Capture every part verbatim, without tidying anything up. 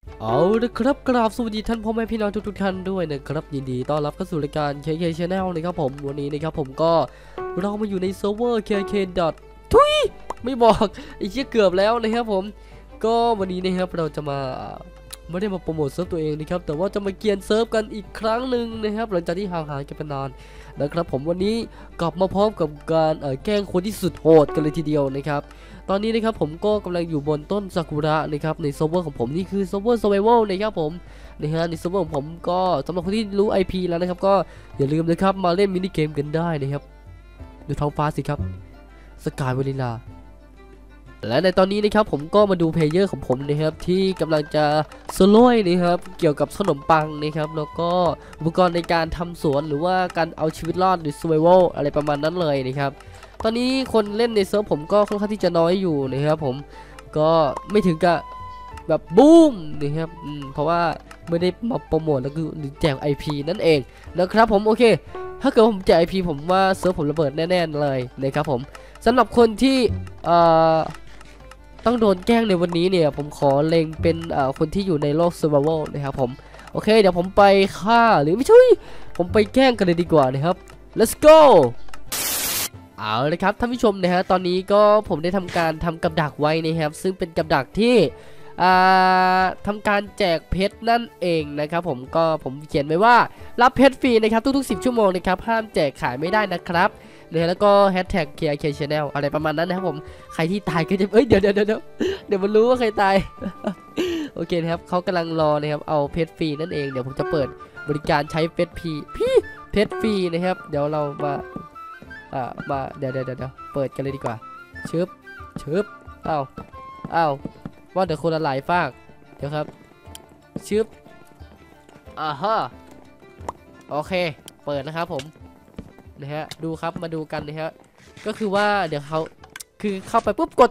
เอาละครับกราบสวัสดีท่านพ่อแม่พี่น้องทุกๆท่านด้วยนะครับยินดีต้อนรับเข้าสู่รายการ เค เค Channel นะครับผมวันนี้นะครับผมก็เรามาอยู่ในเซิร์ฟเวอร์ เค เค ทุยไม่บอกไอ้เชี่ยเกือบแล้วนะครับผมก็วันนี้นะครับเราจะมาไม่ได้มาโปรโมทเซิร์ฟตัวเองนะครับแต่ว่าจะมาเกียนเซิร์ฟกันอีกครั้งหนึ่งนะครับหลังจากที่ห่างหายกันไปนานนะครับผมวันนี้กลับมาพร้อมกับการแกล้งคนที่สุดโหดกันเลยทีเดียวนะครับตอนนี้นะครับผมก็กำลังอยู่บนต้นซากุระนะครับในเซิร์ฟเวอร์ของผมนี่คือเซิร์ฟเวอร์ Survival นะครับผมนะฮะในเซิร์ฟเวอร์ของผมก็สำหรับคนที่รู้ ไอ พี แล้วนะครับก็อย่าลืมนะครับมาเล่นมินิเกมกันได้นะครับดูท้องฟ้าสิครับสกายวานิลาและในตอนนี้นะครับผมก็มาดูเพลเยอร์ของผมนะครับที่กำลังจะโซโล่นะครับเกี่ยวกับขนมปังนะครับแล้วก็อุปกรณ์ในการทำสวนหรือว่าการเอาชีวิตรอดหรือ Survival อะไรประมาณนั้นเลยนะครับตอนนี้คนเล่นในเซิร์ฟผมก็ค่อนข้างที่จะน้อยอยู่นะครับผมก็ไม่ถึงกับแบบบูมนะครับเพราะว่าไม่ได้มาโปรโมทแล้วก็แจก ไอ พี นั่นเองนะครับผมโอเคถ้าเกิดผมแจก ไอ พี ผมว่าเซิร์ฟผมระเบิดแน่ๆเลยนะครับผมสำหรับคนที่เอ่อต้องโดนแกล้งในวันนี้เนี่ยผมขอเล็งเป็นคนที่อยู่ในโลก Survival นะครับผมโอเคเดี๋ยวผมไปฆ่าหรือไม่ใช่ผมไปแกล้งกันเลยดีกว่านะครับ let's goเอาเลยครับท่านผู้ชมนะฮะตอนนี้ก็ผมได้ทำการทำกับดักไว้นะครับซึ่งเป็นกับดักที่ทำการแจกเพชรนั่นเองนะครับผมก็ผมเขียนไว้ว่ารับเพชรฟรีนะครับทุกๆสิบชั่วโมงนะครับห้ามแจกขายไม่ได้นะครับเนี่ยแล้วก็แฮชแท็ก เค เค Channel อะไรประมาณนั้นนะครับผมใครที่ตายก็จะเอ้ยเดี๋ยวเดี๋ยวเดี๋ยวเดี๋ยวมันรู้ว่าใครตาย โอเคนะครับเขากำลังรอนะครับเอาเพชรฟรีนั่นเองเดี๋ยวผมจะเปิดบริการใช้เพชรฟรีพี่เพชรฟรีนะครับเดี๋ยวเรามาอ่ามาเดี๋ยวเดี๋ยวเดี๋ยวเปิดกันเลยดีกว่าชึบชึบอ้าวอ้าวว่าเดี๋ยวคนละหลายฟากเดี๋ยวครับชึบอ่าฮะโอเคเปิดนะครับผมนะฮะดูครับมาดูกันนะฮะก็คือว่าเดี๋ยวเขาคือเข้าไปปุ๊บกด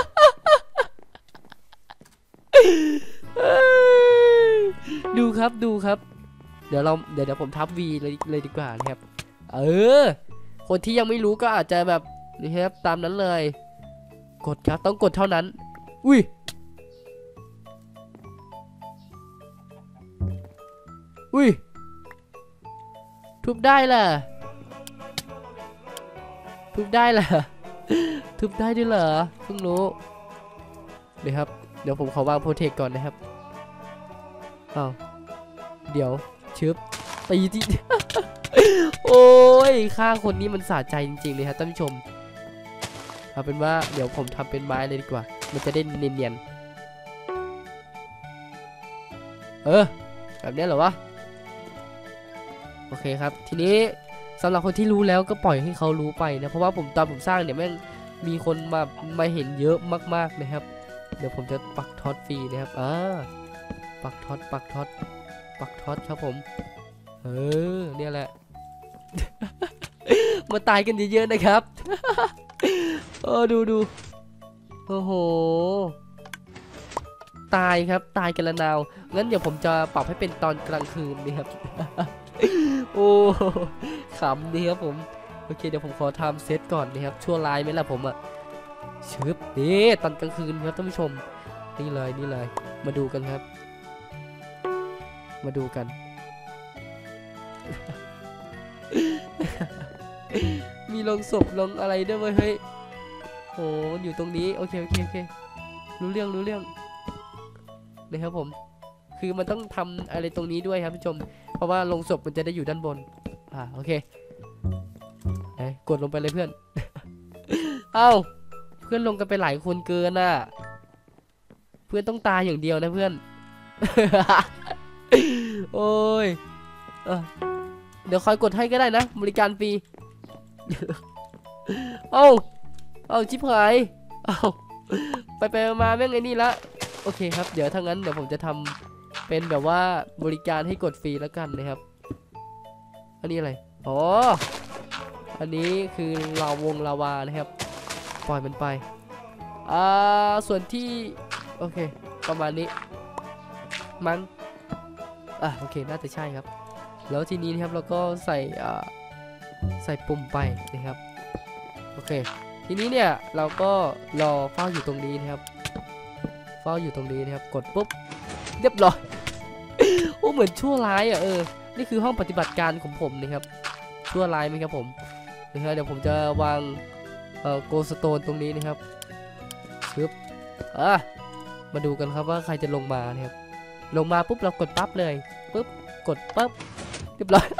ดูครับดูครับเดี๋ยวเราเดี๋ยวเดี๋ยวผมทับ V เลยเลยดีกว่านะครับเออคนที่ยังไม่รู้ก็อาจจะแบบนี่ครับตามนั้นเลยกดครับต้องกดเท่านั้นอุ้ยอุ้ยทุบได้ล่ะทุบได้ล่ะทุบได้ด้วยเหรอเพิ่งรู้เดี๋ยวครับเดี๋ยวผมขอวางโปรเทคก่อนนะครับอ้าวเดี๋ยวชึบตีที่ โอ้ยฆ่าคนนี้มันสะใจจริงๆเลยครับท่านผู้ชมเอาเป็นว่าเดี๋ยวผมทำเป็นไม้เลยดีกว่ามันจะได้เนียนๆเออแบบนี้เหรอวะโอเคครับทีนี้สำหรับคนที่รู้แล้วก็ปล่อยให้เขารู้ไปนะเพราะว่าผมตอนผมสร้างเนี่ยแม่งมีคนมามาเห็นเยอะมากๆนะครับเดี๋ยวผมจะปักท็อตฟรีนะครับอ่าปักท็อตปักท็อตปักท็อตครับผมเออเนี่ยแหละ มาตายกันเยอะๆนะครับ เออดูดูโอ้โหตายครับตายกันละนาวงั้นเดี๋ยวผมจะปรับให้เป็นตอนกลางคืนนี่ครับ โอ้ขำนี่ครับผมโอเคเดี๋ยวผมขอทำเซตก่อนนะครับชั่วร้ายไหมล่ะผมอ่ะชึบนี่ตอนกลางคืนครับท่านผู้ชมนี่เลยนี่เลยมาดูกันครับมาดูกัน มีลงศพลงอะไรด้วยเว้ยเฮ้ยโหอยู่ตรงนี้โอเคโอเคโอเครู้เรื่องรู้เรื่องนะครับผมคือมันต้องทำอะไรตรงนี้ด้วยครับผู้ชมเพราะว่าลงศพมันจะได้อยู่ด้านบนอ่าโอเคไหนกดลงไปเลยเพื่อน เอ้าเพื่อนลงกันไปหลายคนเกินน่ะเพื่อนต้องตายอย่างเดียวนะเพื่อน โอ้ยเออเดี๋ยวคอยกดให้ก็ได้นะบริการฟรี เอ้าเอ้าชิบหายเอ้าไปไปมาแม่งไอ้นี่ละโอเคครับเดี๋ยวถ้างั้นเดี๋ยวผมจะทำเป็นแบบว่าบริการให้กดฟรีแล้วกันนะครับอันนี้อะไรอ๋ออันนี้คือลาวงลาวานะครับปล่อยมันไปอ่าส่วนที่โอเคประมาณนี้มั้งอ่ะโอเคน่าจะใช่ครับแล้วทีนี้นะครับเราก็ใส่อ่าใส่ปุ่มไปนะครับโอเคทีนี้เนี่ยเราก็รอเฝ้าอยู่ตรงนี้นะครับเฝ้าอยู่ตรงนี้นะครับกดปุ๊บเรียบร้อยโอ้เหมือนชั่วร้ายอ่ะเออนี่คือห้องปฏิบัติการของผมนะครับชั่วร้ายไหมครับผมนะครับเดี๋ยวผมจะวางเอ่อโกลสโตนตรงนี้นะครับปึ๊บอ่ะมาดูกันครับว่าใครจะลงมานะครับลงมาปุ๊บเรากดปั๊บเลยปุ๊บกดปั๊บเรียบร้อย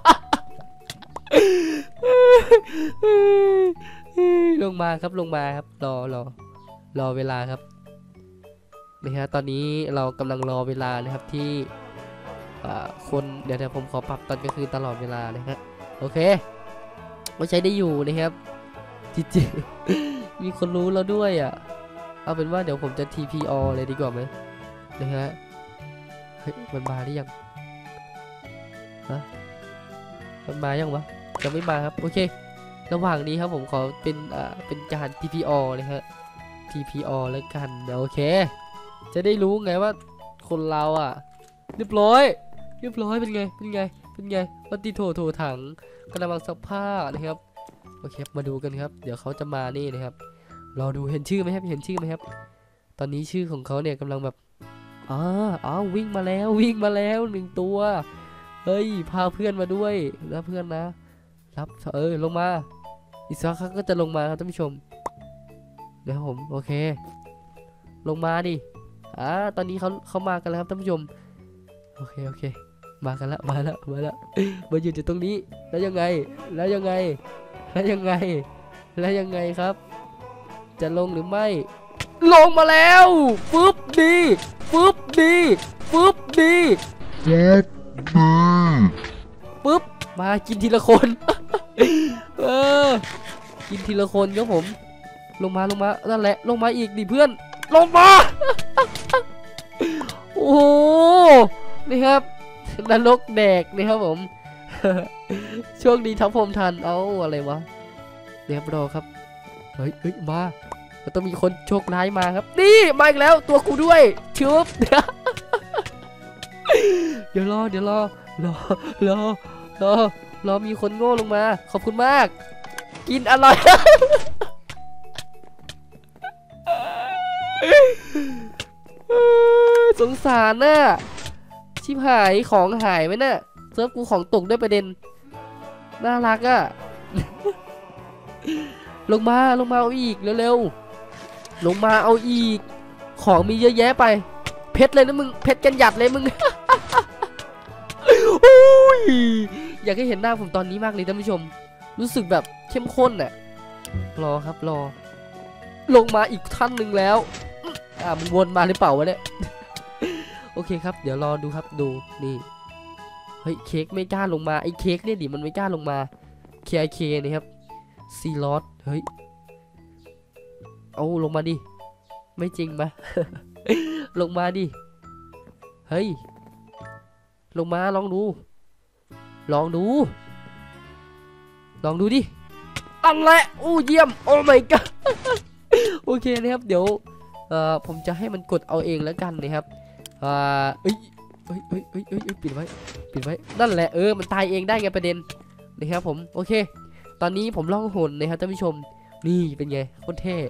ลงมาครับลงมาครับรอรอรอเวลาครับนะฮะตอนนี้เรากำลังรอเวลานะครับที่คนเดี๋ยวเดี๋ยวผมขอปรับตอนกลางคืนตลอดเวลานะฮะโอเคไม่ใช้ได้อยู่นะครับจริงๆมีคนรู้แล้วด้วยอ่ะเอาเป็นว่าเดี๋ยวผมจะ ที พี อ เลยดีกว่าไหมนะฮะเฮ้ยมันมาหรือยังฮะมันมายังวะยังไม่มาครับโอเคระหว่างนี้ครับผมขอเป็นอ่าเป็นการ ที พี อ เลยฮะ ที พี อ แล้วกันโอเคจะได้รู้ไงว่าคนเราอ่ะเรียบร้อยเรียบร้อยเป็นไงเป็นไงเป็นไงวัตติโถโถถังกระมังซักผ้านะครับโอเคมาดูกันครับเดี๋ยวเขาจะมานี่นะครับรอดูเห็นชื่อไหมครับเห็นชื่อไหมครับตอนนี้ชื่อของเขาเนี่ยกำลังแบบอ๋ออ้าววิ่งมาแล้ววิ่งมาแล้วหนึ่งตัวเฮ้ยพาเพื่อนมาด้วยแล้วเพื่อนนะรับเออลงมาอีกสักครั้งก็จะลงมาครับท่านผู้ชมเดี๋ยวผมโอเคลงมาดิอ่าตอนนี้เขาเขามากันแล้วครับท่านผู้ชมโอเคโอเคมากันละมาละมาละมาอยู่อยู่ตรงนี้แล้วยังไงแล้วยังไงแล้วยังไงแล้วยังไงครับจะลงหรือไม่ลงมาแล้วปึ๊บดีปึ๊บดีปึ๊บดีปึ๊บดีปึ๊บมากินทีละคนเออกินทีละคนครับผมลงมาลงมานั่นแหละลงมาอีกดิเพื่อนลงมาโอ้โหนี่ครับนรกแดกนี่ครับผมช่วงนี้ทับผมทันเอาอะไรวะเรียบร้อยครับเฮ้ยเฮ้ยมาต้องมีคนโชคร้ายมาครับนี่มาอีกแล้วตัวกูด้วยชุบเดี๋ยวรอเดี๋ยวรอรอรอรอรอมีคนโง่ลงมาขอบคุณมากกินอร่อยสงสารน่ะชิบหายของหายไหมน่ะเซิร์ฟกูของตกด้วยประเด็นน่ารักอ่ะลงมาลงมาเอาอีกเร็วๆลงมาเอาอีกของมีเยอะแยะไปเพชรเลยนะมึงเพชรกันหยัดเลยมึงอยากให้เห็นหน้าผมตอนนี้มากเลยท่านผู้ชมรู้สึกแบบเข้มข้นน่ะรอครับรอลงมาอีกท่านหนึ่งแล้วอ่ามึงวนมาหรือเปล่าวะเนี่ยโอเคครับเดี๋ยวรอดูครับดูนี่เฮ้ยเค้กไม่กล้าลงมาไอ้เค้กเนี่ยดิมันไม่กล้าลงมา เค ไอ เค นี่ครับซีลอสเฮ้ยเอาลงมาดิไม่จริงปะ ลงมาดิเฮ้ยลงมาลองดูลองดูลองดูดิอันแหละโอ้เยี่ยมโอ้ my god โอเคนะครับเดี๋ยวเอ่อผมจะให้มันกดเอาเองแล้วกันนะครับอ่าเอ้ยเอ้ยเอ้ยเอ้ยเอ้ยปิดไว้ปิดไว้นั่นแหละเออมันตายเองได้ไงประเด็นนะครับผมโอเคตอนนี้ผมล่องหนนะครับท่านผู้ชมนี่เป็นไงโคตรเท่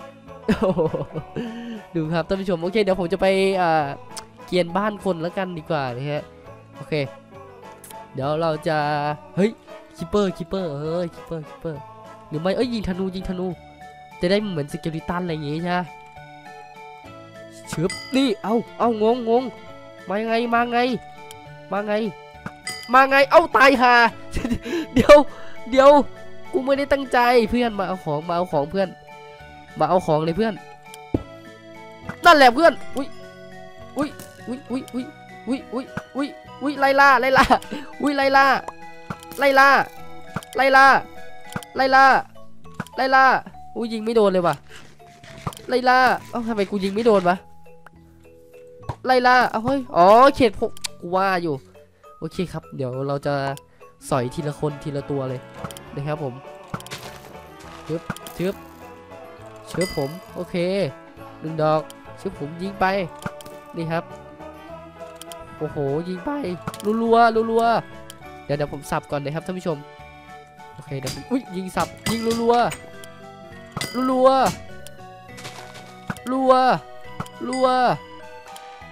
ดูครับท่านผู้ชมโอเคเดี๋ยวผมจะไปอ่าเกียนบ้านคนแล้วกันดีกว่านะฮะโอเคเดี๋ยวเราจะเฮ้ยคิปเปอร์คิปเปอร์เฮ้ยคิปเปอร์คิปเปอร์หรือไม่เอ้ยยิงธนูยิงธนูจะได้เหมือนสเกลิตันอะไรอย่างงี้ใช่ไหมเชือบนี่เอาเอางงงงมาไงมาไงมาไงมาไงเอ้าตายห่าเดี๋ยวเดี๋ยวกูไม่ได้ตั้งใจเพื่อนมาเอาของมาเอาของเพื่อนมาเอาของเลยเพื่อนนั่นแหละเพื่อนอุ้ยอุ้ยอุ้ยอุ้ยอุ้ยอุ้ยอุ้ยอุ้ยอุ้ยไล่ล่าไล่ล่าอุ้ยไล่ล่าไล่ล่าไล่ล่าไล่ล่าไล่ล่าอุ้ยยิงไม่โดนเลยว่ะไล่ล่าเอ้าทำไมกูยิงไม่โดนวะไล่ล่าเอาเฮ้ยอ๋อเขตพกกูว่าอยู่โอเคครับเดี๋ยวเราจะสอยทีละคนทีละตัวเลยนะครับผมชึบชึบชึบผมโอเคหนึ่งดอกชึบผมยิงไปนี่ครับโอ้โหยิงไปรัวๆรัวๆเดี๋ยวเดี๋ยวผมสับก่อนนะครับท่านผู้ชมโอเคเดี๋ยวผมอุ้ยยิงสับยิงรัวๆรัวๆรัวรัว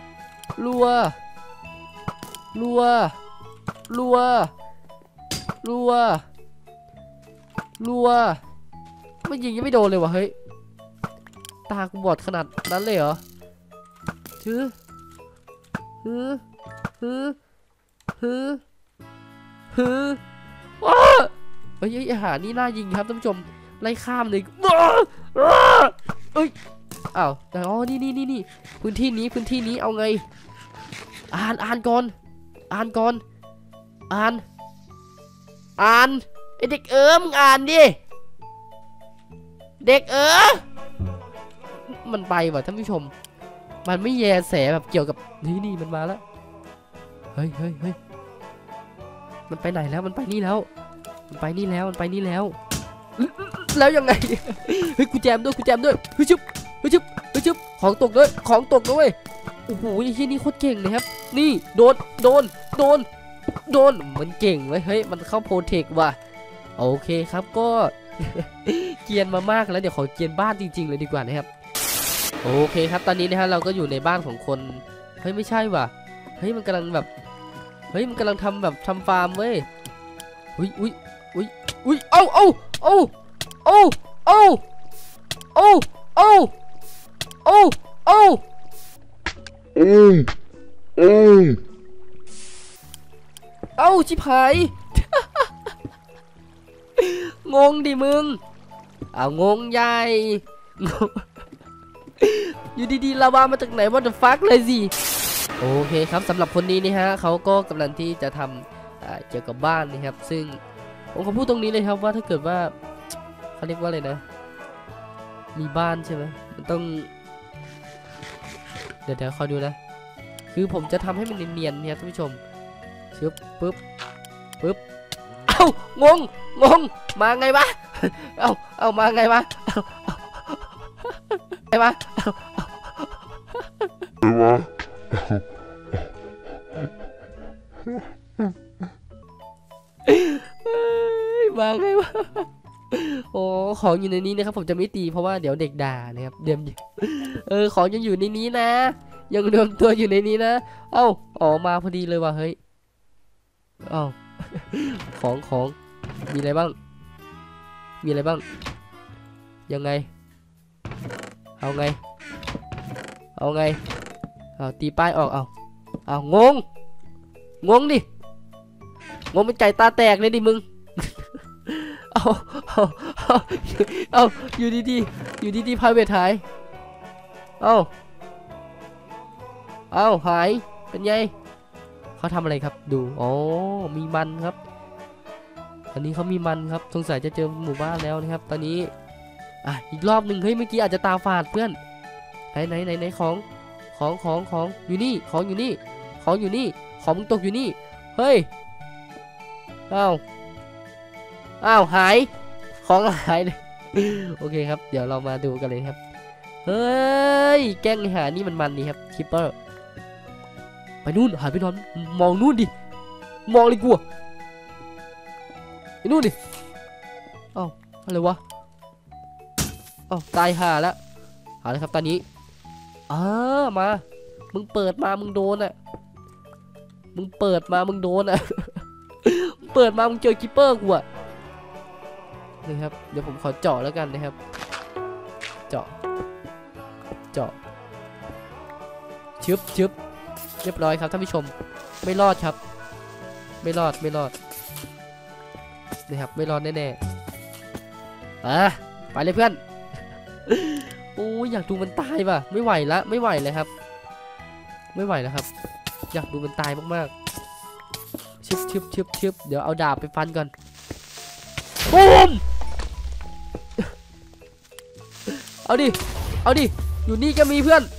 รัวรัวรัวรัวรัวไม่ยิงยังไม่โดนเลยวะเฮ้ยตากูบอดขนาดนั้นเลยเหรอฮือฮือฮือฮือฮือว้าเฮ้ยอาหารนี่น่ายิงครับท่านผู้ชมไล่ข้ามเลยเอ้ยอ้าวแต่อ๋อนี่นี่นี่นี่พื้นที่นี้พื้นที่นี้เอาไงอ่านอ่านก่อนอ่านก่อนอ่านอ่านไอเด็กเอ๋อมึงอ่านดิเด็กเอ๋อมันไปว่ะท่านผู้ชมมันไม่แยแสแบบเกี่ยวกับนี่นี่มันมาแล้วเฮ้ยเฮ้ยเฮ้ยมันไปไหนแล้วมันไปนี่แล้วมันไปนี่แล้วมันไปนี่แล้วแล้วยังไงเฮ้ยกูแจมด้วยกูแจมด้วยเฮ้ยชุบเฮ้ยชุบเฮ้ยชุบของตกด้วยของตกด้วยโอ้โหไอ้ที่นี่โคตรเก่งเลยครับนี่โดนโดนโดนโดนมันเก่งเว้ยเฮ้ยมันเข้าโปรเทคว่ะโอเคครับก็เกียนมามากแล้วเดี๋ยวขอเกียนบ้านจริงๆเลยดีกว่านะครับโอเคครับตอนนี้นะฮะเราก็อยู่ในบ้านของคนเฮ้ยไม่ใช่ว่ะเฮ้ยมันกำลังแบบเฮ้ยมันกำลังทำแบบทำฟาร์มเว้ยอุ้ยอุ้ยอุ้ยอุ้ยเอ้าเอ้าเอ้าเอ้าเอ้าเอ้าเอ้าเอ้าเอ้าเอ้าเอ้าเอ้าชิบหายงงดิมึงอ้าวงงใหญ่อยู่ดีๆลาวามาจากไหนว่าจะฟักเลยสิโอเคครับสำหรับคนนี้นี่ฮะเขาก็กำลังที่จะทำเกี่ยวกับบ้านนะครับซึ่งผมขอพูดตรงนี้เลยครับว่าถ้าเกิดว่าเขาเรียกว่าอะไรนะมีบ้านใช่ไหมมันต้องเดี๋ยวเดี๋ยวคอยดูนะคือผมจะทำให้มันเนียนๆเนี่ยท่านผู้ชมชึบปึ๊บปึ๊บเอ้างงงงมาไงวะเอ้าเอ้ามาไงวะไงวะไงวะมาไงวะโอ้ของอยู่ในนี้นะครับผมจะไม่ตีเพราะว่าเดี๋ยวเด็กด่านะครับเดี๋ยวเออของยังอยู่ในนี้นะยังรวมตัวอยู่ในนี้นะเอ้าออกมาพอดีเลยว่ะเฮ้ยเอ้าของของมีอะไรบ้างมีอะไรบ้างยังไงเอาไงเอาไงเอาตีป้ายออกเอาเอางงงงดิงงเป็นไก่ตาแตกเลยดิมึงเอาเอาเอาเอาอยู่ดีๆอยู่ดีๆพายเวทหายเอาเอาหายเป็นไงเขาทำอะไรครับดูอ๋อมีมันครับอันนี้เขามีมันครับสงสัยจะเจอหมู่บ้านแล้วนะครับตอนนี้อ่ะอีกรอบหนึ่งเฮ้ยเมื่อกี้อาจจะตาฝาดเพื่อนไหนไหนไหนไหนของของของของอยู่นี่ของอยู่นี่ของอยู่นี่ของมึงตกอยู่นี่เฮ้ยอ้าวอ้าวหายของหายเลยโอเคครับเดี๋ยวเรามาดูกันเลยครับเฮ้ยแกล้งหานี่มันมันนี่ครับคิปเปอร์ไปนู่นหายไปนอนมองนู่นดิมองเลยกลัวไปนู่นดิอ้าวอะไรวะอ้าวตายห่าแล้วเอาเลยครับตอนนี้อ่ามามึงเปิดมามึงโดนอ่ะมึงเปิดมามึงโดนอ่ะเปิดมามึงเจอคิปเปอร์กูอ่ะนี่ครับเดี๋ยวผมขอเจาะแล้วกันนะครับเจาะเจาะชึบชึบเรียบร้อยครับท่านผู้ชมไม่รอดครับไม่รอดไม่รอดนะครับไม่รอดแน่ๆอ่ะไปเลยเพื่อนโอ้ยอยากดูมันตายว่ะไม่ไหวละไม่ไหวเลยครับไม่ไหวแล้วครับอยากดูมันตายมากๆชึบชึบชึบชึบเดี๋ยวเอาดาบไปฟันก่อนบูมเอาดิเอาดิอยู่นี่ก็มีเพื่อน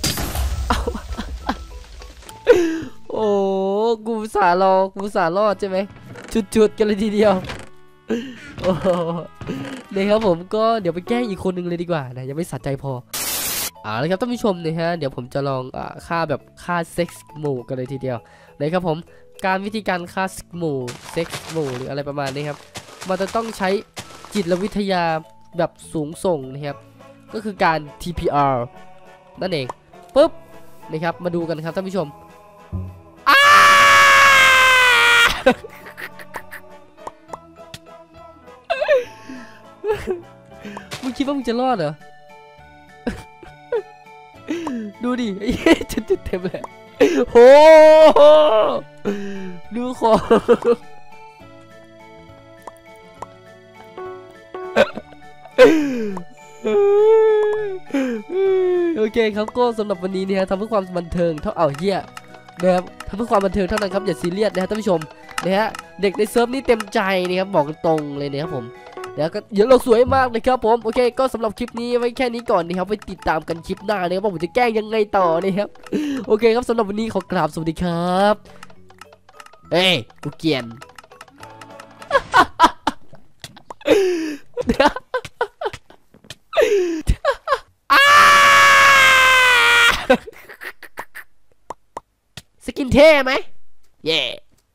โอ้กูสารอกูสารอดใช่ไหมจุดๆกันเลยทีเดียวโอ้เนี่ยครับผมก็เดี๋ยวไปแก้อีกคนหนึ่งเลยดีกว่านะยังไม่สะใจพออ่าเลยครับท่านผู้ชมนะฮะเดี๋ยวผมจะลองอ่าฆ่าแบบฆ่าเซ็กซ์หมู่กันเลยทีเดียวเลยครับผมการวิธีการฆ่าหมู่เซ็กซ์หมู่หรืออะไรประมาณนี้ครับมันจะต้องใช้จิตวิทยาแบบสูงส่งนะครับก็คือการ ที พี อาร์ นั่นเองปุ๊บนะครับมาดูกันครับท่านผู้ชมอ้ามึงคิดว่ามึงจะรอดเหรอดูดิไอ้จะติดเต็มเลยโหดูคอโอเคครับก็สำหรับวันนี้นะฮะทำเพื่อความบันเทิงเท่าเอาเหี้ยนะครับทำเพื่อความบันเทิงเท่านั้นครับอย่าซีเรียสนะฮะท่านผู้ชมนะฮะเด็กในเซิร์ฟนี่เต็มใจนะครับบอกตรงเลยนะครับผมแล้วก็เยอะเราสวยมากเลยครับผมโอเคก็สำหรับคลิปนี้ไว้แค่นี้ก่อนนะครับไปติดตามกันคลิปหน้านะครับว่าผมจะแกล้งยังไงต่อนะครับโอเคครับสำหรับวันนี้ขอกราบสวัสดีครับเฮ้ยกูเกลียนสกินเท่ไหมเย่